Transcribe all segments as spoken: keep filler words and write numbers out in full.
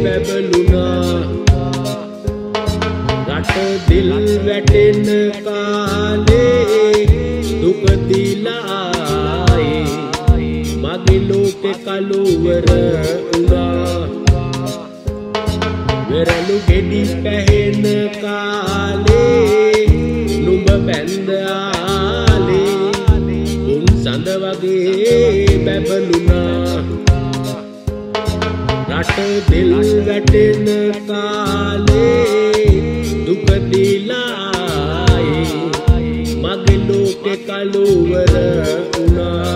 බැබළුණා රට දිල් වැටෙන කාලේ දුක දීලා මගේ ලෝකේ කලවර වුණා වෙරළු ගෙඩි පැහෙන කාලේ නුඹ බැඳ ආලේ උන් සඳ වගේ බැබළුණා රට දිල් වැටෙන කාලේ දුක දීලා මගේ ලෝකේ කලවර වුණා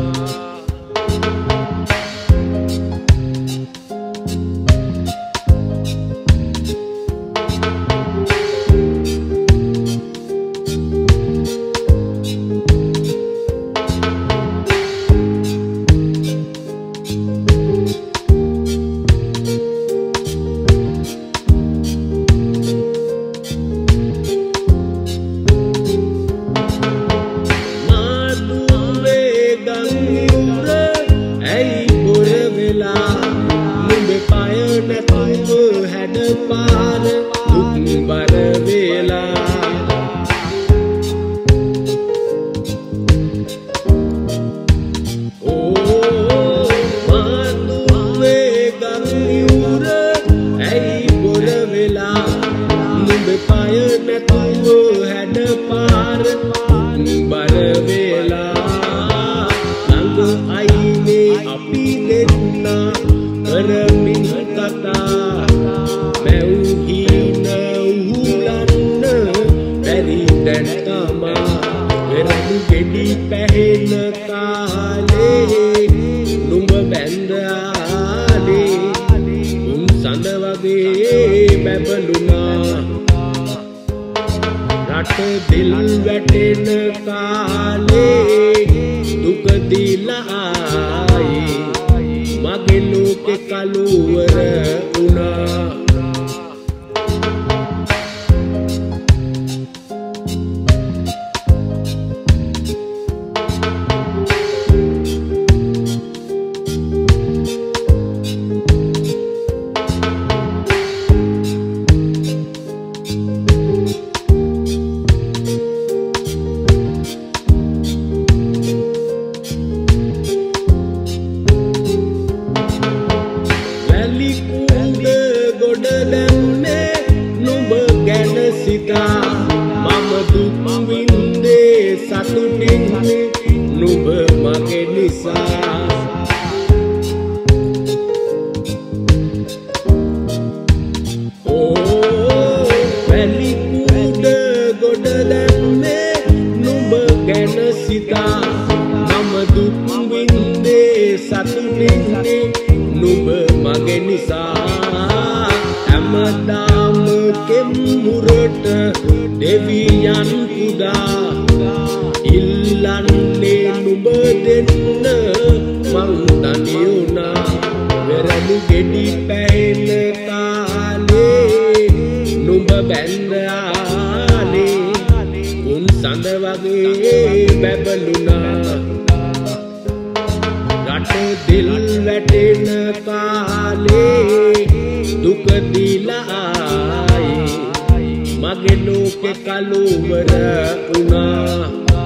පාර දුක් බර වේලා ඕ මාතුවේ ගම්යුර ඇයි බොර වෙලා නුඹ පය නැතුව හැඩ පාර දුක් බර වේලා ළඟ අයිනේ අපි දෙන්නා කරමින් කතා වෙරළු ගෙඩි පැහෙන කාලේ නුඹ බැඳ ආලේ උන් සඳ වගේ බැබළුණා රට දිල් වැටෙන කාලේ දුක දීලා මගේ ලෝකේ කලවර වුණා මම දුක් විඳේ සතුටින් නුඹ මගේ නිසා ඕ වැලි කුඩ ගොඩ දැම්මේ නුඹ ගැන සිතා මම දුක් විඳේ සතුටින් නුඹ මගේ නිසා හැමදාම කෙම්මුරට දෙවියන් පුදා ඉල්ලන්නේ නුඹ දෙන්න මං තනි වුණා වෙරළු ගෙඩි පැහෙන කාලේ නුඹ බැඳ ආලේ උන් සඳ වගේ බැබළුණා රට දිල් වැටෙන කාලේ දුක දීලා මගේ ලෝකේ කලවර වුණා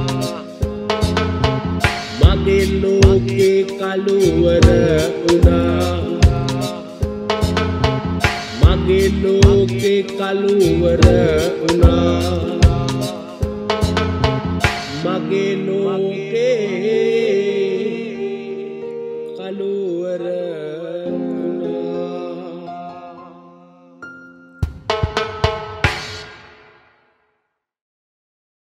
මගේ ලෝකේ කලවර වුණා මගේ ලෝකේ කලවර වුණා මගේ ලෝකේ කලවර